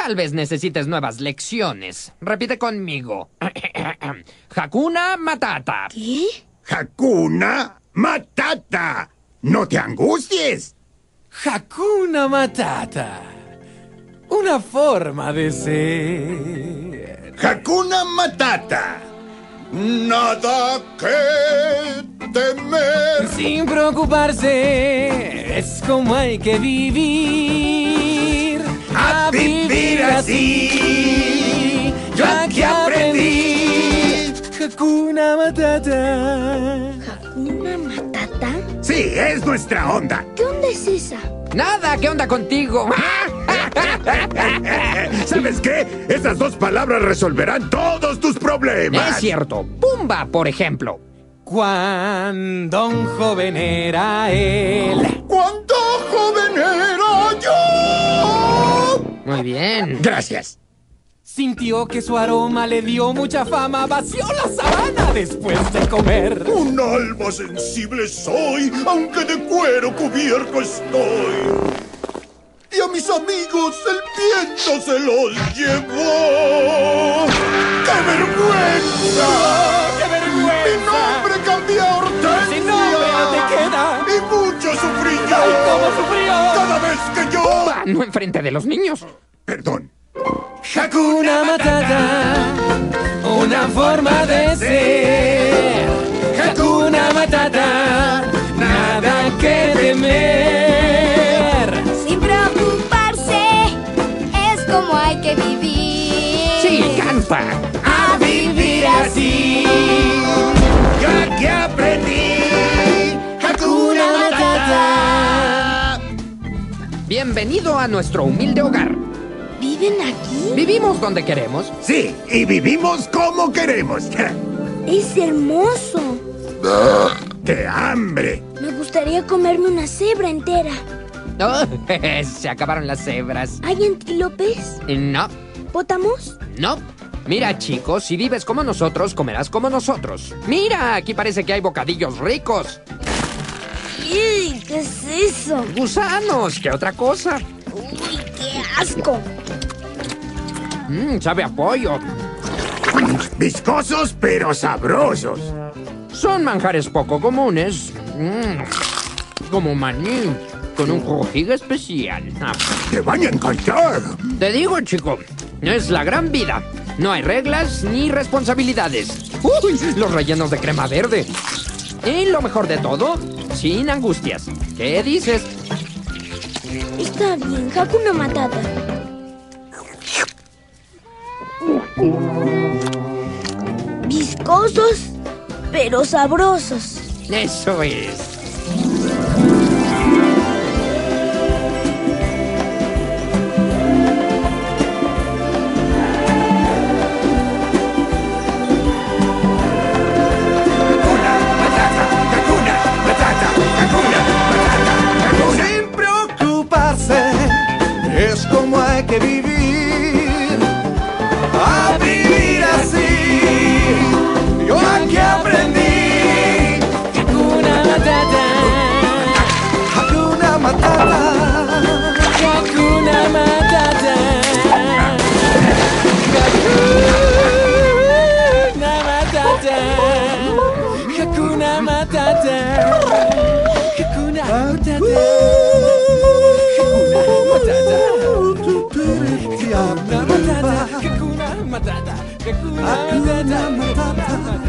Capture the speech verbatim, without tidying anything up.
Tal vez necesites nuevas lecciones. Repite conmigo. Hakuna Matata. ¿Qué? Hakuna Matata. No te angusties. Hakuna Matata. Una forma de ser. Hakuna Matata. Nada que temer. Sin preocuparse, es como hay que vivir. A vivir así. Yo aquí aprendí. Hakuna Matata. ¿Hakuna Matata? Sí, es nuestra onda. ¿Qué onda es esa? Nada, ¿qué onda contigo? ¿Sabes qué? Esas dos palabras resolverán todos tus problemas. Es cierto. Pumba, por ejemplo. Cuando un joven era él. ¡Cuánto joven era yo! Muy bien. Gracias. Sintió que su aroma le dio mucha fama. Vació la sabana después de comer. Un alma sensible soy, aunque de cuero cubierto estoy. Y a mis amigos el viento se los llevó. ¡Qué vergüenza! ¡Qué vergüenza! Mi nombre cambió a Hortensia. Sin nombre no te queda. Y mucho sufrí yo. ¡Ay, cómo sufrió! Cada vez que yo... Pumba, no enfrente de los niños. Perdón. Hakuna Matata, una forma de ser. Hakuna Matata, nada que temer. Sin preocuparse, es como hay que vivir. Sí, canta. A vivir así. Yo aquí aprendí. Hakuna Matata. Bienvenido a nuestro humilde hogar. ¿Viven aquí? Vivimos donde queremos. Sí, y vivimos como queremos. Es hermoso. ¡Qué hambre! Me gustaría comerme una cebra entera. Oh, se acabaron las cebras. ¿Hay antílopes? No, ¿Pótamos? no. Mira, chicos, si vives como nosotros, comerás como nosotros. Mira, aquí parece que hay bocadillos ricos. ¡Uy! ¿Qué es eso? Gusanos, ¿qué otra cosa? ¡Uy, qué asco! Mmm, sabe a pollo. Viscosos pero sabrosos. Son manjares poco comunes. Mm, como maní, con un crujigue especial. Ah, Te van a encantar. te digo, chico, es la gran vida. No hay reglas ni responsabilidades. ¡Uy! Los rellenos de crema verde. Y lo mejor de todo, sin angustias. ¿Qué dices? Está bien, Hakuna Matata. Viscosos, pero sabrosos. Eso es. Sin preocuparse, es como hay que vivir. A vivir así, yo aquí aprendí. Hakuna Matata, Hakuna Matata, Hakuna Matata, Hakuna Matata, Hakuna Matata, Hakuna Matata, Hakuna Matata, Hakuna Matata, Hakuna Matata, Hakuna Matata, Hakuna Matata.